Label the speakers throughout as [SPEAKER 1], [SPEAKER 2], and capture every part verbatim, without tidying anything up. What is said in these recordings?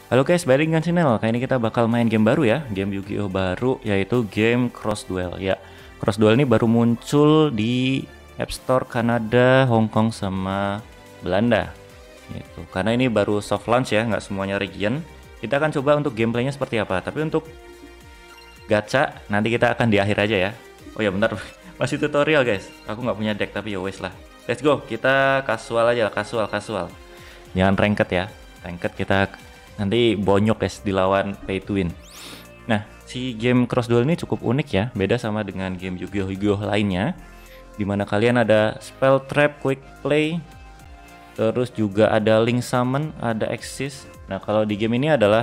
[SPEAKER 1] Halo guys, balik dengan channel. Kali ini kita bakal main game baru ya, game Yu-Gi-Oh baru, yaitu game Cross Duel. Ya, Cross Duel ini baru muncul di App Store Kanada, Hong Kong, sama Belanda. Gitu. Karena ini baru soft launch ya, nggak semuanya region. Kita akan coba untuk gameplaynya seperti apa. Tapi untuk gacha nanti kita akan di akhir aja ya. Oh ya bentar, masih tutorial guys. Aku nggak punya deck tapi ya wes lah. Let's go, kita casual aja, casual casual. Jangan ranked ya. Ranked kita nanti bonyok guys dilawan pay to win. Nah, si game Cross Duel ini cukup unik ya, beda sama dengan game Yu-Gi-Oh Yu-Gi-Oh lainnya, dimana kalian ada spell trap, quick play, terus juga ada link summon, ada exist. Nah, kalau di game ini adalah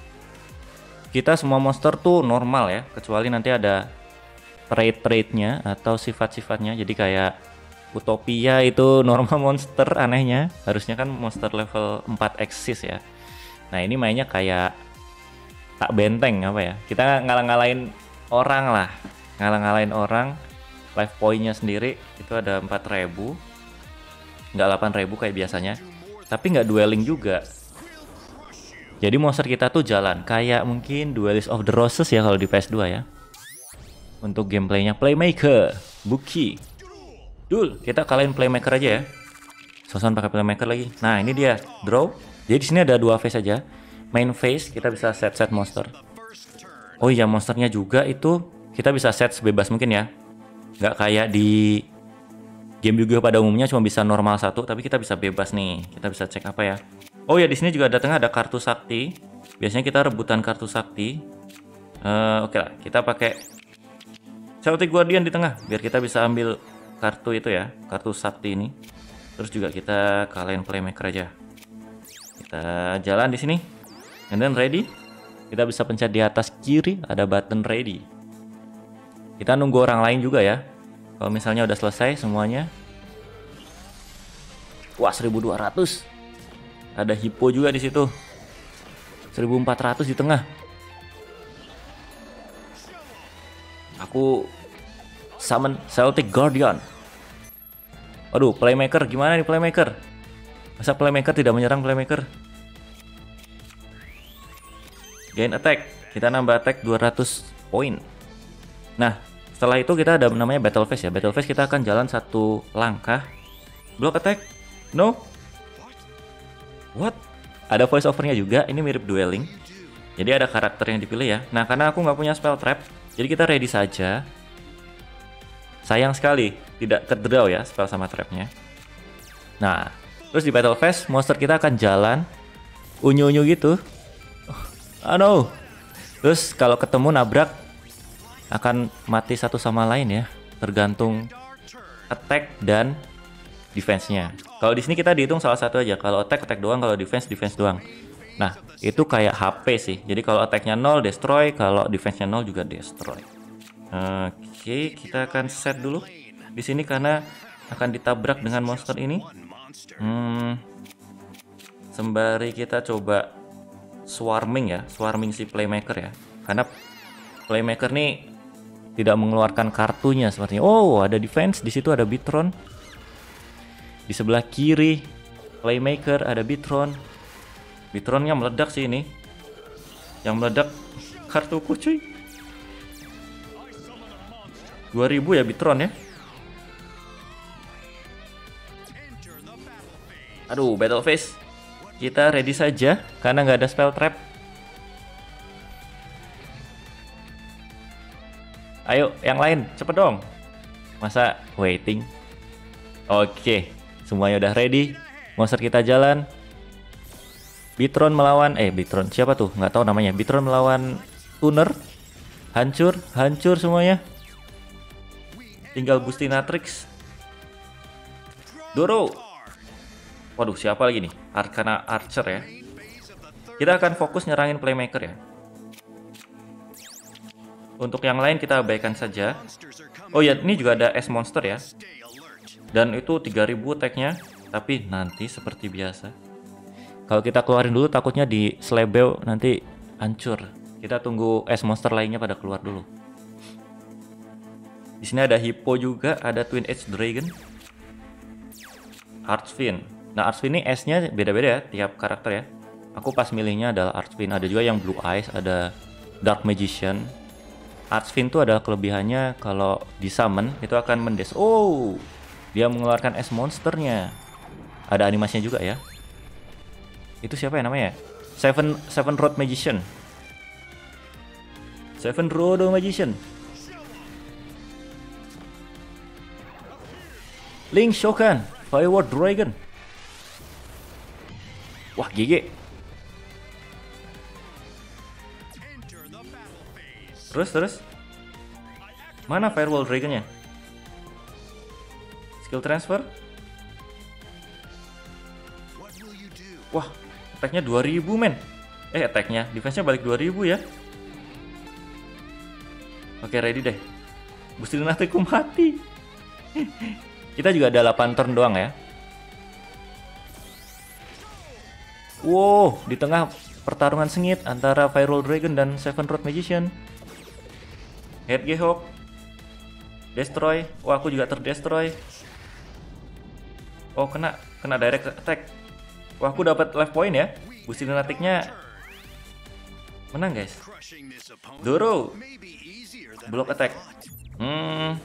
[SPEAKER 1] kita semua monster tuh normal ya, kecuali nanti ada trait-traitnya atau sifat-sifatnya. Jadi kayak Utopia itu normal monster, anehnya harusnya kan monster level empat exist ya. Nah ini mainnya kayak tak benteng apa ya, kita ngalah-ngalahin orang lah, ngalah-ngalahin orang. Life point-nya sendiri itu ada empat ribu, nggak delapan ribu kayak biasanya, tapi nggak dueling juga. Jadi monster kita tuh jalan kayak mungkin Duelist of the Roses ya kalau di P S dua ya. Untuk gameplaynya Playmaker, Buki, Dul, kita kalahin Playmaker aja ya. Sosan pakai Playmaker lagi. Nah ini dia draw. Jadi di sini ada dua phase saja. Main phase kita bisa set-set monster. Oh iya, monsternya juga itu kita bisa set sebebas mungkin ya. Nggak kayak di game Yu-Gi-Oh pada umumnya cuma bisa normal satu, tapi kita bisa bebas nih. Kita bisa cek apa ya. Oh ya, di sini juga ada tengah ada kartu sakti. Biasanya kita rebutan kartu sakti. Uh, Oke lah, kita pakai Celtic Guardian di tengah biar kita bisa ambil kartu itu ya, kartu sakti ini. Terus juga kita kalahin Playmaker aja. Kita jalan di sini, and then ready. Kita bisa pencet di atas kiri ada button ready. Kita nunggu orang lain juga ya. Kalau misalnya udah selesai semuanya. Wah, seribu dua ratus. Ada hippo juga di situ. seribu empat ratus di tengah. Aku summon Celtic Guardian. Waduh, Playmaker gimana nih Playmaker? Masa Playmaker tidak menyerang Playmaker? Gain attack, kita nambah attack dua ratus poin. Nah, setelah itu kita ada namanya battle phase ya. Battle phase kita akan jalan satu langkah. Block attack, no. What? Ada voice overnya juga. Ini mirip dueling. Jadi ada karakter yang dipilih ya. Nah, karena aku nggak punya spell trap, jadi kita ready saja. Sayang sekali tidak kedraw ya spell sama trapnya. Nah, terus di battle phase monster kita akan jalan unyu-unyu gitu. Oh no. Terus kalau ketemu nabrak akan mati satu sama lain ya, tergantung attack dan defense-nya. Kalau di sini kita dihitung salah satu aja. Kalau attack attack doang, kalau defense defense doang. Nah, itu kayak H P sih. Jadi kalau attack-nya nol destroy, kalau defense-nya nol juga destroy. Oke, kita akan set dulu di sini karena akan ditabrak dengan monster ini. Hmm, sembari kita coba swarming ya, swarming si Playmaker ya. Karena Playmaker nih tidak mengeluarkan kartunya sepertinya. Oh, ada defense, di situ ada Bitron. Di sebelah kiri Playmaker ada Bitron. Bitronnya meledak sih ini. Yang meledak kartuku cuy. dua ribu ya Bitron ya. Aduh, battle phase. Kita ready saja karena nggak ada spell trap. Ayo, yang lain cepet dong. Masa waiting? Oke, semuanya udah ready. Monster kita jalan. Bitron melawan eh Bitron siapa tuh? Nggak tahu namanya. Bitron melawan Tuner. Hancur, hancur semuanya. Tinggal Bustinatrix. Doro. Waduh, siapa lagi nih? Arcana Archer ya. Kita akan fokus nyerangin Playmaker ya. Untuk yang lain kita abaikan saja. Oh ya, ini juga ada S monster ya. Dan itu tiga ribu attack-nya. Tapi nanti seperti biasa, kalau kita keluarin dulu takutnya di slebeo nanti hancur. Kita tunggu S monster lainnya pada keluar dulu. Di sini ada Hippo juga, ada Twin Edge Dragon, Archfiend. Nah, Archfiend ini S-nya beda-beda ya tiap karakter ya. Aku pas milihnya adalah Archfiend. Ada juga yang Blue Eyes, ada Dark Magician. Archfiend tuh adalah kelebihannya kalau di summon itu akan mendes. Oh, dia mengeluarkan S monsternya. Ada animasinya juga ya. Itu siapa ya namanya? Seven Seven Road Magician. Seven Road Magician. Link Shokan, Firewall Dragon. Wah, G G. Terus terus. Mana Firewall Dragonnya? Skill transfer. Wah, attack-nya dua ribu men. Eh, attack-nya, defense-nya balik dua ribu ya. Oke, ready deh. Boostin Nateku mati. Kita juga ada delapan turn doang ya. Wow, di tengah pertarungan sengit antara Firewall Dragon dan Seven Road Magician. Hedgehog destroy. Wah, aku juga terdestroy. Oh, kena kena direct attack. Wah, aku dapat life point ya. Boostin Nateknya menang guys. Doro block attack. Hmm.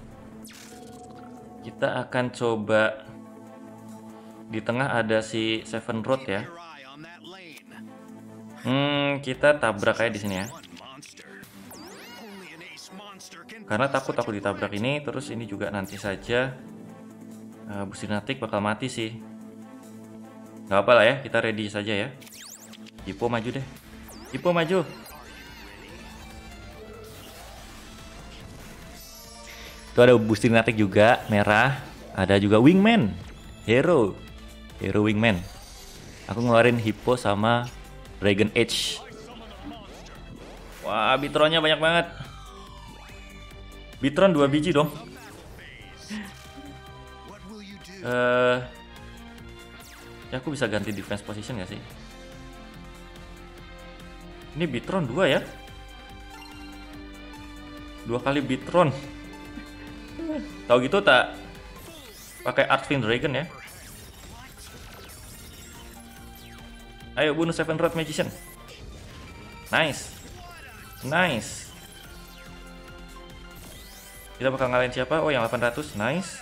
[SPEAKER 1] Kita akan coba di tengah ada si Seven Road ya. Hmm, kita tabrak aja di sini ya. Karena takut aku ditabrak ini, terus ini juga nanti saja uh, Businatik bakal mati sih. Gak apa lah ya, kita ready saja ya. Hippo maju deh. Hippo maju. Itu ada Businatik juga, merah. Ada juga Wingman, Hero. Hero Wingman. Aku ngeluarin Hippo sama Dragon Age. Wah, Bitronnya banyak banget. Bitron dua biji dong. Eh, uh, ya aku bisa ganti defense position gak sih? Ini Bitron dua ya? Dua kali Bitron. Tahu gitu tak? Pakai Archfiend Dragon ya. Ayo bunuh Seven Road Magician. Nice. Nice. Kita bakal ngalahin siapa? Oh, yang delapan ratus. Nice.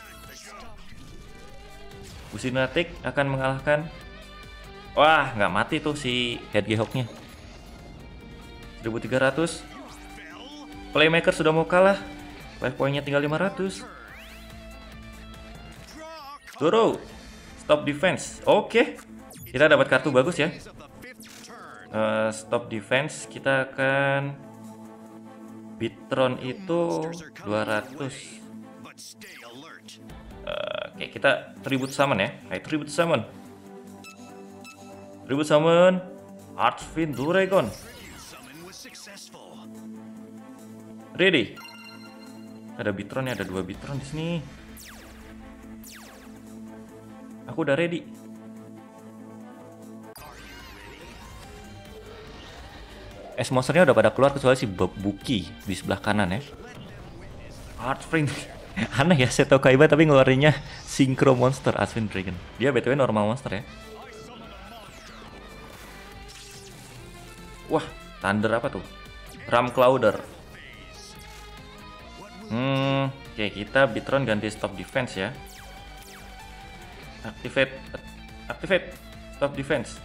[SPEAKER 1] Businatik akan mengalahkan. Wah, nggak mati tuh si Hedgehog-nya. seribu tiga ratus. Playmaker sudah mau kalah. Life point-nya tinggal lima ratus. Doro. Stop defense. Oke. Kita dapat kartu bagus ya. Uh, stop defense. Kita akan Bitron itu dua ratus. Uh, Oke, okay, kita tribute summon ya. Ayo tribute summon. Tribute summon Archfiend Dragon. Ready. Ada Bitron ya, ada dua Bitron di sini. Aku udah ready. Es monsternya udah pada keluar kecuali si Buki di sebelah kanan ya. Archfiend. Aneh ya, Seto Kaiba tapi ngeluarinnya Synchro Monster Archfiend Dragon. Dia B T W normal monster ya. Wah, Thunder apa tuh? Ram Clouder. Hmm, oke okay, kita Bitron ganti stop defense ya. Activate Activate stop defense.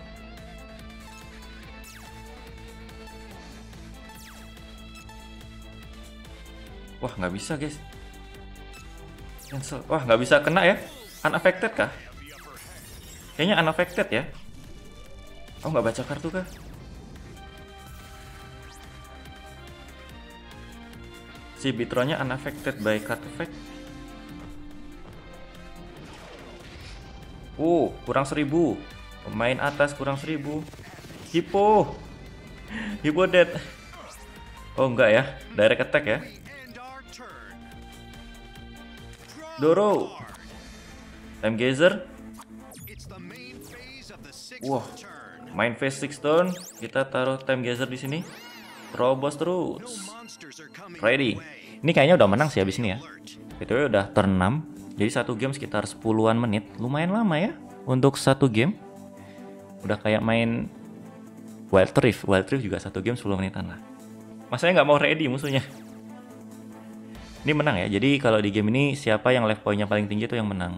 [SPEAKER 1] Wah, nggak bisa guys. Cancel. Wah, nggak bisa kena ya. Unaffected kah? Kayaknya unaffected ya. Oh, nggak baca kartu kah? Si Bitronnya unaffected by card effect. Uh, kurang seribu. Pemain atas kurang seribu. Hippo. Hippo dead. Oh, enggak ya. Direct attack ya. Doro. Time Gazer. Wah, main phase six turn. Kita taruh Time Gazer di sini. Terobos terus. Ready. Ini kayaknya udah menang sih habis ini ya. Itu udah turn enam. Jadi satu game sekitar sepuluhan menit. Lumayan lama ya untuk satu game. Udah kayak main Wild Rift. Wild Rift juga satu game sepuluh menitan lah. Masanya nggak mau ready musuhnya. Ini menang ya. Jadi kalau di game ini siapa yang life point-nya paling tinggi itu yang menang.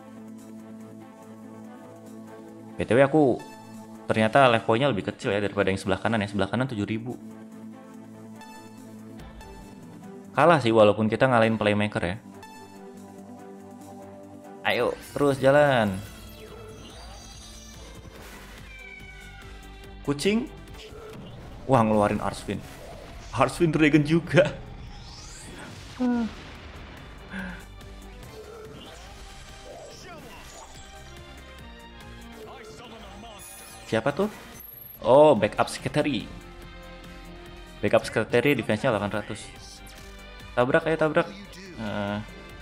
[SPEAKER 1] B T W aku ternyata life point-nya lebih kecil ya daripada yang sebelah kanan ya. Sebelah kanan tujuh ribu. Kalah sih walaupun kita ngalahin playmaker ya. Ayo terus jalan. Kucing. Wah ngeluarin Arsvin. Arsvin Dragon juga. Siapa tuh? Oh, backup secretary. Backup secretary defense-nya delapan ratus. Tabrak ayo tabrak. Uh,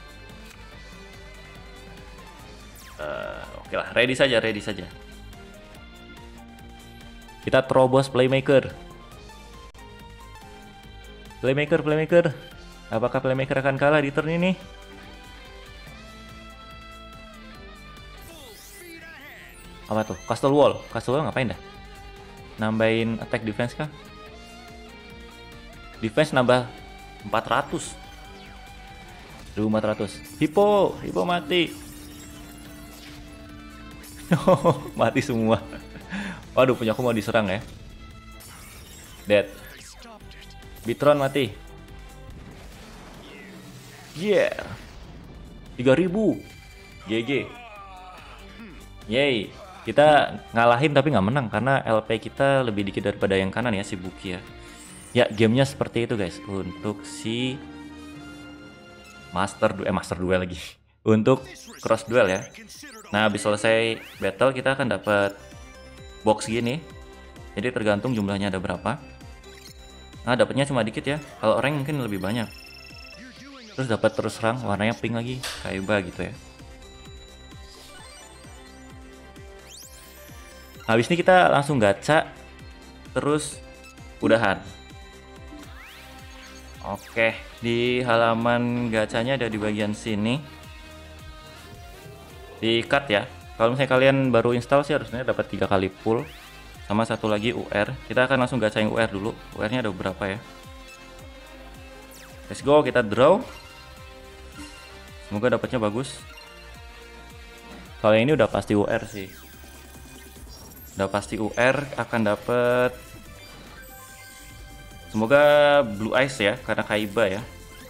[SPEAKER 1] uh, Oke lah, ready saja, ready saja. Kita terobos playmaker. Playmaker, playmaker. Apakah playmaker akan kalah di turn ini? Apa tuh? Castle Wall. Castle Wall ngapain dah? Nambahin attack defense kah? Defense nambah empat ratus. seribu empat ratus. Hippo, Hippo mati. Mati semua. Waduh, punya aku mau diserang ya. Dead. Bitron mati. Yeah. tiga ribu. G G. Yay. Kita ngalahin tapi nggak menang karena L P kita lebih dikit daripada yang kanan ya, si Buki ya. Ya, gamenya seperti itu guys. Untuk si Master Duel, eh Master Duel lagi. Untuk Cross Duel ya. Nah, habis selesai battle kita akan dapat box gini. Jadi tergantung jumlahnya ada berapa. Nah, dapatnya cuma dikit ya. Kalau rank mungkin lebih banyak. Terus dapat terus serang warnanya pink lagi, Kaiba gitu ya. Habis ini kita langsung gacha, terus udahan. Oke, di halaman gacanya ada di bagian sini. Di cut ya. Kalau misalnya kalian baru install sih harusnya dapat tiga kali pull sama satu lagi U R. Kita akan langsung gacha yang U R dulu. U R-nya ada berapa ya? Let's go, kita draw. Semoga dapatnya bagus. Kalau ini udah pasti U R sih. Udah pasti U R akan dapat. Semoga Blue Eyes ya, karena Kaiba ya.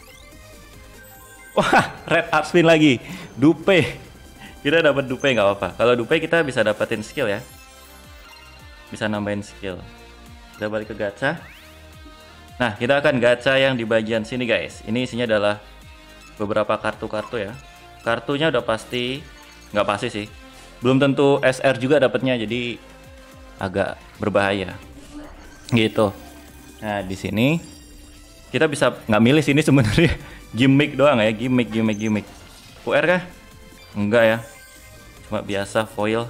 [SPEAKER 1] Wah, Red Arsvin lagi. Dupe. Kita dapat dupe nggak apa-apa. Kalau dupe kita bisa dapetin skill ya. Bisa nambahin skill. Kita balik ke gacha. Nah, kita akan gacha yang di bagian sini guys. Ini isinya adalah beberapa kartu-kartu ya. Kartunya udah pasti, nggak pasti sih. Belum tentu S R juga dapatnya, jadi agak berbahaya. Gitu. Nah, di sini kita bisa nggak milih sini sebenarnya. Gimmick doang ya, gimmick, gimmick, gimmick. U R kah? Enggak ya. Cuma biasa foil.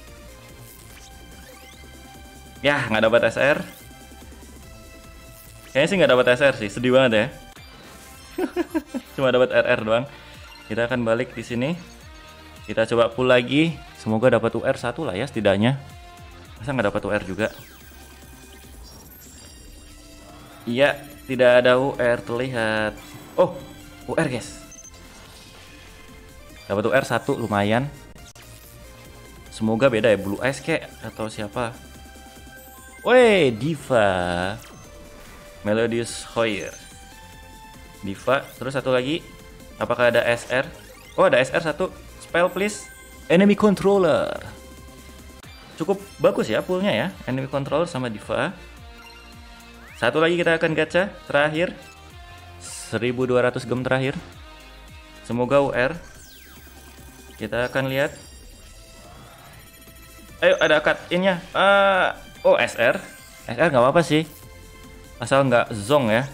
[SPEAKER 1] Ya, nggak dapat S R. Kayaknya sih nggak dapat S R sih, sedih banget ya. Cuma dapat R R doang. Kita akan balik di sini. Kita coba pull lagi. Semoga dapat U R satu lah ya setidaknya. Masa nggak dapat U R juga? Iya, tidak ada U R terlihat. Oh, U R guys. Dapat U R satu lumayan. Semoga beda ya, Blue Eyes kek atau siapa? Woi, Diva. Melodious Hoyer. Diva, terus satu lagi. Apakah ada S R? Oh, ada S R satu. Spell please. Enemy Controller. Cukup bagus ya pullnya ya. Enemy Controller sama Diva. Satu lagi kita akan gacha. Terakhir. seribu dua ratus gem terakhir. Semoga U R. Kita akan lihat. Ayo, ada cut in-nya. Uh, oh, S R. S R nggak apa-apa sih. Asal nggak zong ya.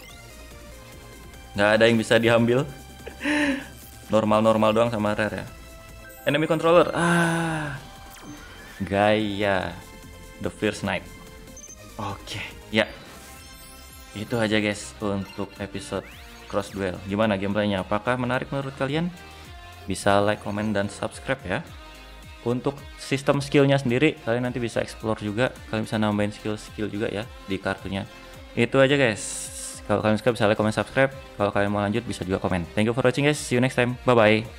[SPEAKER 1] Nggak ada yang bisa diambil. Normal-normal doang sama rare ya. Enemy Controller. Ah. Gaya. The Fierce Knight. Oke, ya. Itu aja guys untuk episode Cross Duel. Gimana gameplaynya? Apakah menarik menurut kalian? Bisa like, comment, dan subscribe ya. Untuk sistem skillnya sendiri, kalian nanti bisa explore juga, kalian bisa nambahin skill-skill juga ya di kartunya. Itu aja guys. Kalau kalian suka bisa like, comment, subscribe. Kalau kalian mau lanjut bisa juga komen. Thank you for watching guys. See you next time. Bye bye.